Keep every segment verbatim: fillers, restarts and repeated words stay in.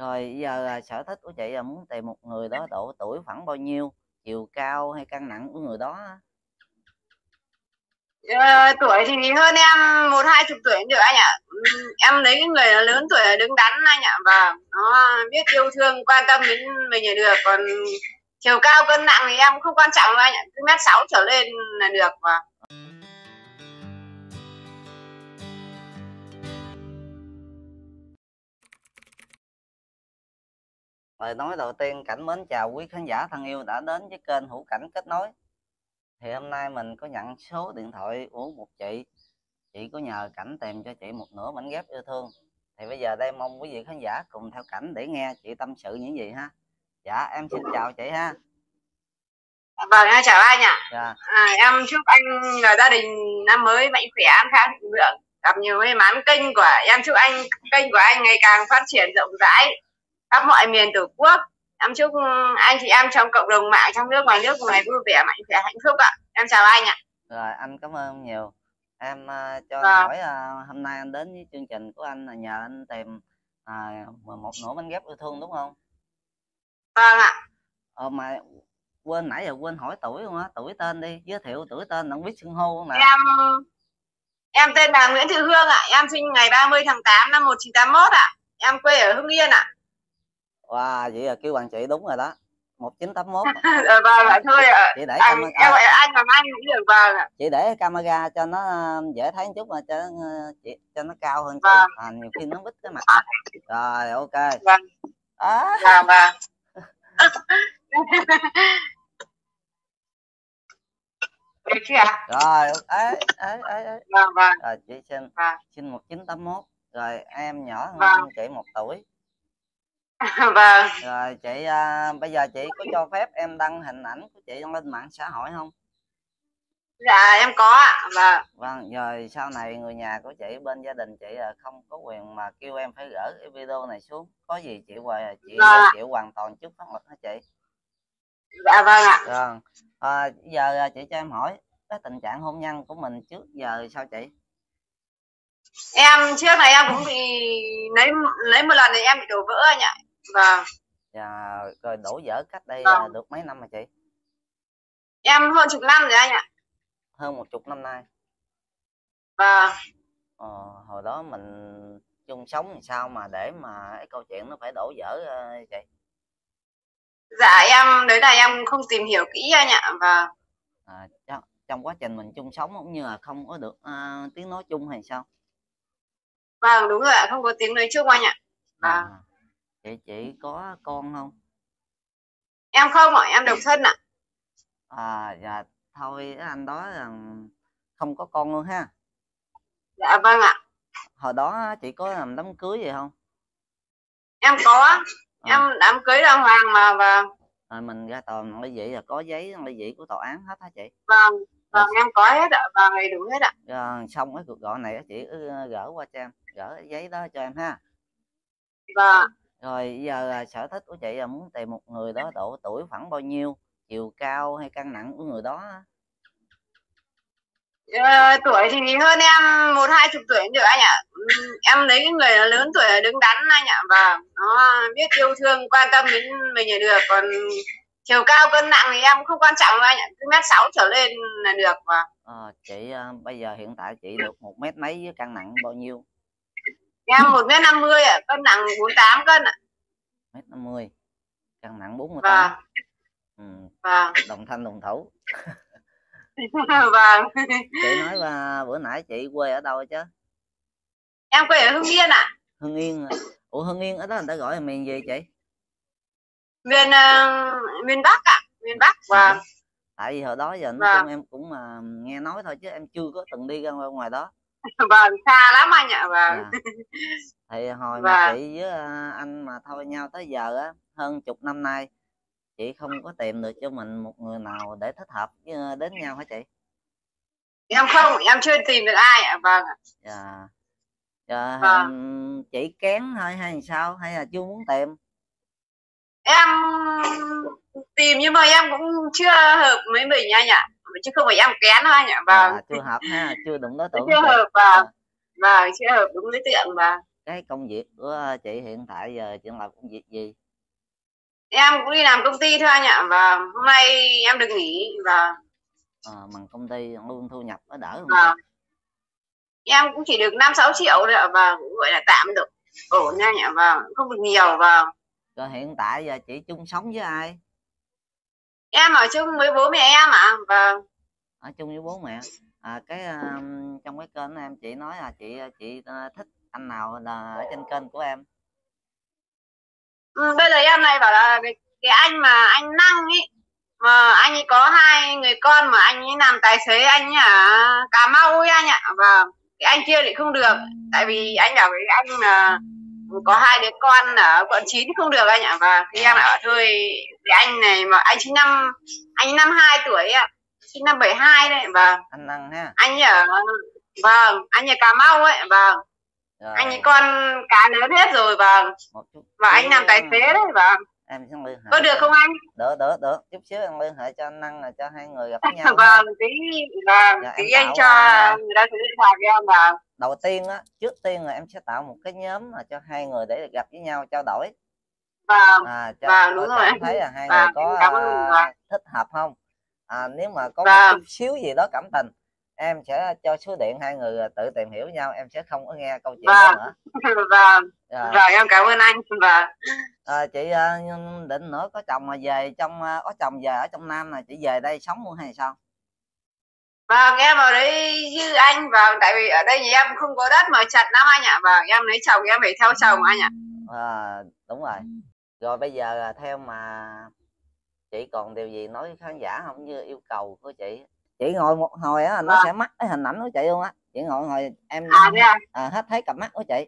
Rồi giờ là sở thích của chị là muốn tìm một người đó độ tuổi khoảng bao nhiêu, chiều cao hay cân nặng của người đó á? Ờ, tuổi thì hơn em một hai chục tuổi nữa anh ạ. Ừm, em lấy cái người lớn tuổi là đứng đắn anh ạ, và nó biết yêu thương quan tâm đến mình là được. Còn chiều cao cân nặng thì em không quan trọng đâu anh ạ, cứ mét sáu trở lên là được. Và Lời nói đầu tiên Cảnh mến chào quý khán giả thân yêu đã đến với kênh Hữu Cảnh Kết Nối. Thì hôm nay mình có nhận số điện thoại của một chị. Chị có nhờ Cảnh tìm cho chị một nửa mảnh ghép yêu thương. Thì bây giờ đây mong quý vị khán giả cùng theo Cảnh để nghe chị tâm sự những gì ha. Dạ em xin chào chị ha. vâng, em chào anh ạ. Dạ. À, em chúc anh và gia đình năm mới mạnh khỏe, an khang thịnh vượng, gặp nhiều may mắn. Kênh của em chúc anh kênh của anh ngày càng phát triển rộng rãi khắp mọi miền tổ quốc. Em chúc anh chị em trong cộng đồng mạng trong nước ngoài nước ngày vui vẻ, mạnh khỏe, hạnh phúc ạ. Em chào anh ạ. Rồi anh cảm ơn nhiều. Em uh, cho Vâng. hỏi uh, hôm nay anh đến với chương trình của anh là nhờ anh tìm uh, một nửa bánh ghép yêu thương đúng không? Vâng ạ. Ờ mà quên nãy giờ quên hỏi tuổi luôn á, tuổi tên đi, giới thiệu tuổi tên không biết xưng hô không nè. Em em tên là Nguyễn Thị Hương ạ. Em sinh ngày ba mươi tháng tám năm một nghìn chín trăm tám mươi mốt ạ. Em quê ở Hưng Yên ạ. Wow, vậy là kêu bằng chị đúng rồi đó. một chín tám mốt. Ờ, vâng ạ, thôi ạ. Chị để À, camera, em gọi anh làm anh cũng được. Vâng ạ. chị để camera cho nó dễ thấy một chút mà cho nó, chị, cho nó cao hơn chị. Vâng. À, nhiều khi nó bít cái mặt. Rồi ok. Vâng. À. Vâng vâng. Được chưa ạ? Rồi ấy ấy ấy. Vâng vâng. Rồi chị sinh Vâng. sinh một chín tám mốt. Rồi em nhỏ hơn Vâng. chị một tuổi. Vâng. Rồi chị à, bây giờ chị có cho phép em đăng hình ảnh của chị lên mạng xã hội không? Dạ em có ạ. Vâng. Vâng, rồi sau này người nhà của chị, bên gia đình chị là không có quyền mà kêu em phải gỡ cái video này xuống. Có gì chị hoài chị Vâng. chịu hoàn toàn trước pháp luật hả chị? Dạ vâng ạ. Rồi à, giờ chị cho em hỏi cái tình trạng hôn nhân của mình trước giờ sao chị? Em trước này em cũng bị lấy lấy một lần thì em bị đổ vỡ anh ạ. Vâng. Dạ, rồi đổ vỡ cách đây Vâng. được mấy năm mà chị? Em hơn chục năm rồi anh ạ. Hơn một chục năm nay. Vâng. Ờ, hồi đó mình chung sống làm sao mà để mà cái câu chuyện nó phải đổ vỡ uh, chị? Dạ em đấy là em không tìm hiểu kỹ anh ạ. Vâng. À, trong, trong quá trình mình chung sống cũng như là không có được uh, tiếng nói chung hay sao? Vâng đúng rồi ạ, không có tiếng nói chung anh ạ. Vâng. À, chị chị có con không? Em không ạ, em độc thân ạ. À dạ thôi anh đó là không có con luôn ha. Dạ vâng ạ. Hồi đó chị có làm đám cưới gì không? Em có. À. Em đám cưới đàng hoàng mà. Vâng. Rồi mình ra tòa ly dị là có giấy ly dị của tòa án hết hả chị? Vâng. Vâng rồi, em có hết ạ. Vâng đầy đủ hết ạ. Rồi, xong cái cuộc gọi này chị cứ gỡ qua cho em, gỡ giấy đó cho em ha. Vâng. Rồi giờ là sở thích của chị là muốn tìm một người đó độ tuổi khoảng bao nhiêu, chiều cao hay cân nặng của người đó? Ờ, tuổi thì hơn em một hai chục tuổi nữa anh ạ. Em lấy cái người lớn tuổi là đứng đắn anh ạ, và nó biết yêu thương quan tâm đến mình là được. Còn chiều cao cân nặng thì em không quan trọng đâu anh ạ, cứ mét sáu trở lên là được. Và à, chị bây giờ hiện tại chị được một mét mấy với cân nặng bao nhiêu? em một mét năm mươi ạ, cân nặng bốn mươi tám cân ạ. Mét năm mươi, cân nặng bốn mươi tám. Vâng. Ừ. Vâng. Đồng thanh đồng thủ. Vâng. Chị nói là bữa nãy chị quê ở đâu chứ? Em quê ở Hưng Yên ạ. Hưng Yên. Ủa Hưng Yên ở đó người ta gọi là miền gì chị? Miền uh, miền Bắc ạ. Miền Bắc. Vâng. Tại vì hồi đó giờ nói chung em cũng mà nghe nói thôi chứ em chưa có từng đi ra ngoài đó. Vâng, xa lắm anh ạ. Vâng. À. Thì hồi vâng. mà chị với anh mà thôi nhau tới giờ á, hơn chục năm nay chị không có tìm được cho mình một người nào để thích hợp với đến nhau hả chị? Em không, em chưa tìm được ai ạ. Vâng. Dạ. Dạ, vâng. Chị kén thôi hay sao, hay là chưa muốn tìm? Em tìm nhưng mà em cũng chưa hợp với mình anh ạ, chứ không phải em kén thôi anh ạ. Vâng. À, chưa hợp ha, chưa đúng đối tượng. Chưa hợp. Vâng. Vâng, chưa hợp đúng đối tượng. Vâng. cái công việc của chị hiện tại giờ chị làm công việc gì? Em cũng đi làm công ty thôi anh ạ, và hôm nay em được nghỉ. Và À, bằng công ty luôn thu nhập có đỡ không và chị? em cũng chỉ được năm sáu triệu thôi ạ, và cũng gọi là tạm được, ổn nha anh ạ, và không được nhiều. Và Rồi hiện tại giờ chị chung sống với ai? em ở chung với bố mẹ em ạ. Và Ở chung với bố mẹ. À, cái um, trong cái kênh em chị nói là chị chị uh, thích anh nào là ở trên kênh của em? ừ, bây giờ em này bảo là cái, cái anh mà anh Năng ấy, mà anh ấy có hai người con, mà anh ấy làm tài xế, anh ấy ở Cà Mau ấy anh ạ. Và cái anh kia thì không được, tại vì anh bảo cái anh là có hai đứa con ở quận chín không được anh ạ. Và khi em À, bảo thôi, cái anh này mà anh sinh năm anh năm hai tuổi ạ, sinh năm bảy hai đấy. Và anh Năng ha. anh ở vâng anh ở Cà Mau ấy. Và anh ấy Rồi con cá lớn hết rồi. Và một chút và anh làm xíu tài xế đấy. Và em sẽ liên có hệ được cho. không anh? Đỡ đỡ đỡ chút xíu em liên hệ cho anh Năng là cho hai người gặp nhau ha. Vâng, tí là Rồi tí em anh tạo cho à, người ta số điện thoại cho em. Và đầu tiên á, trước tiên là em sẽ tạo một cái nhóm mà cho hai người để gặp với nhau trao đổi. vâng À, cho vâng đúng coi rồi cảm anh. thấy là hai người Và có cảm ơn. Và à, thích hợp không. À, nếu mà có một chút vâng xíu gì đó cảm tình, em sẽ cho số điện hai người tự tìm hiểu nhau, em sẽ không có nghe câu chuyện đó vâng nữa. vâng Rồi vâng em cảm ơn anh. Và à, chị à, định nữa có chồng mà về trong à, có chồng về ở trong Nam này, chị về đây sống luôn hay sao? vâng em ở đây như anh. Và tại vì ở đây thì em không có đất mà chặt lắm anh ạ. Và em lấy chồng em phải theo chồng anh ạ. À, đúng rồi. Rồi bây giờ là theo mà chị còn điều gì nói với khán giả không, như yêu cầu của chị? Chị ngồi một hồi á nó Vâng. sẽ mất cái hình ảnh của chị luôn á, chị ngồi một hồi em À thế à? à, hết thấy cặp mắt của chị,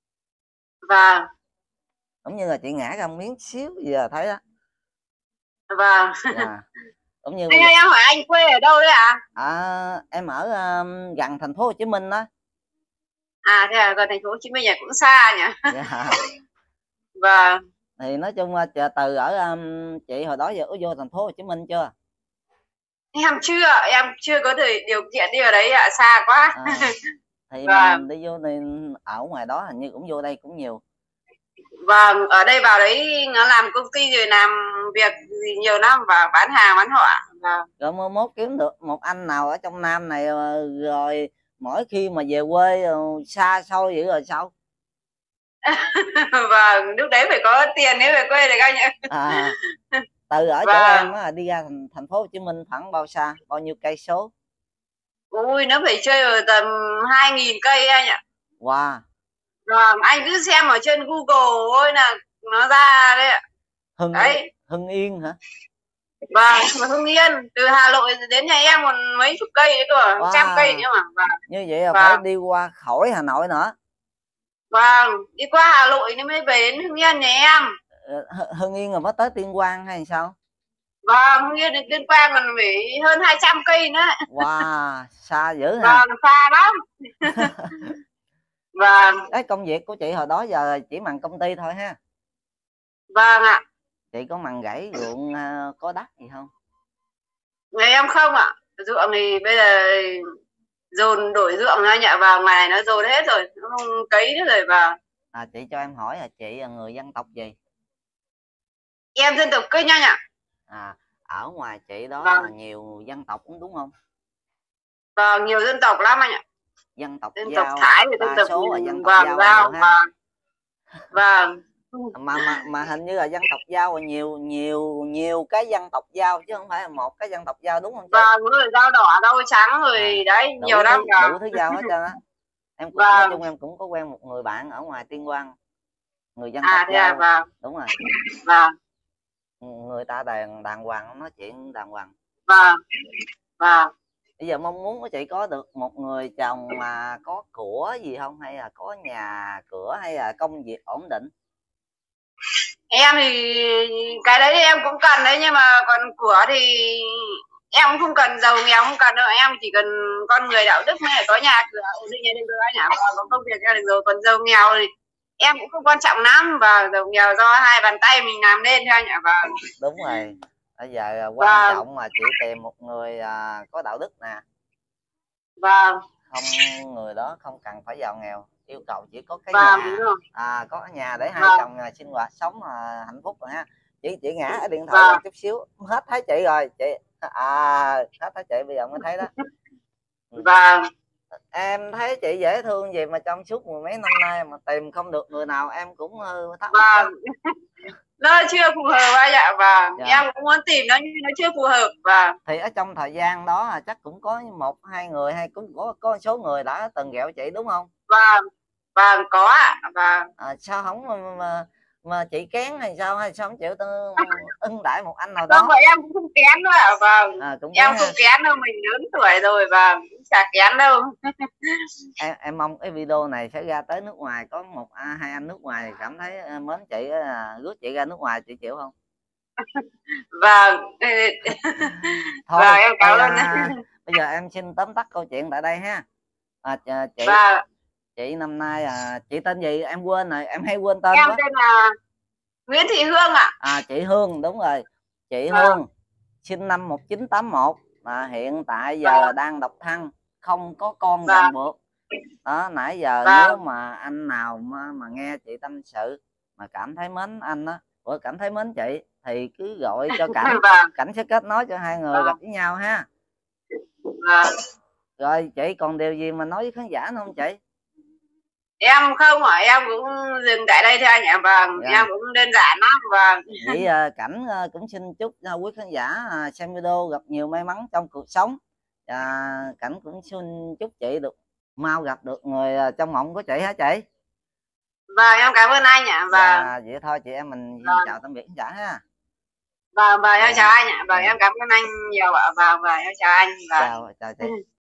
Vâng cũng như là chị ngã ra một miếng xíu giờ thấy đó. vâng. Dạ. Cũng như Anh bây giờ ơi, em hỏi anh quê ở đâu đấy ạ? à, em ở um, gần thành phố Hồ Chí Minh đó. À thế à, gần thành phố Hồ Chí Minh này cũng xa nhỉ. Dạ. Vâng. Thì nói chung là chờ từ ở um, chị hồi đó giờ có vô thành phố Hồ Chí Minh chưa? Em chưa, em chưa có thời điều kiện đi ở đấy ạ, xa quá. À, thì Vâng. mình đi vô thì ở ngoài đó hình như cũng vô đây cũng nhiều. Vâng, ở đây vào đấy nó làm công ty rồi làm việc gì nhiều lắm, và bán hàng bán họ. Vâng. Rồi mới mốt kiếm được một anh nào ở trong Nam này rồi mỗi khi mà về quê xa xôi vậy rồi sao? Vâng, lúc đấy phải có tiền nếu về quê được anh ạ. À, từ ở chỗ Vâng. em á đi ra thành, thành phố Hồ Chí Minh khoảng bao xa, bao nhiêu cây số? Ui, nó phải chơi ở tầm hai nghìn cây anh ạ. Wow. Vâng, anh cứ xem ở trên Google thôi là nó ra đấy ạ. Hưng Đấy. Hưng Yên hả? Vâng, mà Hưng Yên, từ Hà Nội đến nhà em còn mấy chục cây đấy cơ, Wow. trăm cây nữa mà. Vâng. Như vậy là Vâng. phải đi qua khỏi Hà Nội nữa. Vâng, đi qua Hà Nội nên mới về đến Hưng Yên nhà em. Hưng Yên rồi mới tới Tuyên Quang hay sao? Vâng, Hưng Yên đến Tuyên Quang còn phải hơn hai trăm cây nữa. Wow, xa dữ ha. Vâng, xa lắm. Vâng. Cái công việc của chị hồi đó giờ chỉ bằng công ty thôi ha? Vâng ạ. Chị có mằng gãy ruộng có đất gì không? Người em không ạ. Ruộng thì bây giờ dồn đổi ruộng anh ạ, vào ngoài nó dồn hết rồi, nó không cấy nữa rồi. Và À, chị cho em hỏi là chị là người dân tộc gì? em dân tộc Kinh anh ạ. À, ở ngoài chị đó Vâng. là nhiều dân tộc đúng không? Vâng, nhiều dân tộc lắm anh ạ. Dân tộc Dân Dao, tộc Thái, dân đa tộc số là dân tộc Vàng Dao Dao. nhiều ha. Vâng. mà mà mà hình như là dân tộc Dao là nhiều nhiều nhiều cái dân tộc Dao chứ không phải là một cái dân tộc Dao đúng không chị? Vâng, rồi dao đỏ, dao trắng rồi à, đấy, nhiều lắm. Đủ, đủ thứ Dao hết trơn á. Em cũng, vâng. Nói chung em cũng có quen một người bạn ở ngoài Tuyên Quang, người dân à, tộc Dao. À, vâng. Đúng rồi. Vâng. Người ta đàng đàng hoàng, nói chuyện đàng hoàng. Vâng. Vâng. Bây giờ mong muốn của chị có được một người chồng mà có của gì không, hay là có nhà cửa, hay là công việc ổn định? Em thì cái đấy em cũng cần đấy, nhưng mà còn của thì em cũng không cần, giàu nghèo không cần đâu, em chỉ cần con người đạo đức hay có nhà cửa ổn định được rồi anh ạ. Có công việc ra được rồi, còn giàu nghèo thì em cũng không quan trọng lắm, và giàu nghèo do hai bàn tay mình làm nên thôi anh ạ. Và đúng rồi, bây giờ quan và... trọng mà chị tìm một người à, có đạo đức nè. Vâng. Không, người đó không cần phải giàu nghèo, yêu cầu chỉ có cái Vâng, nhà, đúng rồi. à, có cái nhà để hai Vâng. chồng à, sinh hoạt sống à, hạnh phúc rồi ha. Chị chị ngã ở điện thoại Vâng. lên chút xíu hết thấy chị rồi chị, à hết thấy chị bây giờ mới thấy đó. Vâng. Em thấy chị dễ thương gì mà trong suốt mười mấy năm nay mà tìm không được người nào, em cũng hơi thắc mắc Vâng. đó. Nó chưa phù hợp anh ạ. Vâng. Dạ. Em cũng muốn tìm nó nhưng nó chưa phù hợp. Vâng. Thì ở trong thời gian đó là chắc cũng có một hai người hay cũng có có số người đã từng ghẹo chị đúng không? Vâng. Vâng, có ạ. Vâng. À, sao không mà, mà, mà chị kén hay sao, hay sao không chịu tư ưng đãi một anh nào Không, đó? vậy em cũng không kén nữa ạ. Vâng. À, cũng Em kén không ha. kén đâu, mình lớn tuổi rồi. Vâng, cũng chả kén đâu. em, em mong cái video này sẽ ra tới nước ngoài, có một à, hai anh nước ngoài cảm thấy à, mến chị, à, rước chị ra nước ngoài, chị chịu không? Vâng. Thôi Vâng, em cảm ơn. à, bây giờ em xin tóm tắt câu chuyện tại đây ha. À, chị Vâng. chị năm nay à, chị tên gì em quên rồi, em hay quên tên Em quá. tên là Nguyễn Thị Hương ạ. À, chị Hương, đúng rồi. Chị Vâng. Hương sinh năm một chín tám mốt, mà hiện tại giờ Vâng. đang độc thân, không có con Vâng. ràng buộc. Đó, nãy giờ Vâng. nếu mà anh nào mà, mà nghe chị tâm sự mà cảm thấy mến anh á, hoặc cảm thấy mến chị thì cứ gọi cho Cảnh. Vâng. Cảnh sẽ kết nối cho hai người Vâng. gặp với nhau ha. Vâng. Rồi chị còn điều gì mà nói với khán giả nữa không chị? Em không ạ, em cũng dừng tại đây thôi anh ạ. Vâng. Dạ. Em cũng đơn giản lắm. Vâng. Vậy à, Cảnh à, cũng xin chúc à, quý khán giả à, xem video gặp nhiều may mắn trong cuộc sống. À, Cảnh cũng xin chúc chị được mau gặp được người à, trong mộng của chị hả chị? Vâng, em cảm ơn anh ạ. Vâng. Dạ, vậy thôi chị em mình Vâng. chào tạm biệt khán giả ha. Vâng, vâng, em Dạ. chào anh ạ. Vâng, Dạ. em cảm ơn anh nhiều ạ. Vâng, vâng, em chào anh. Vâng. Chào, chào chị.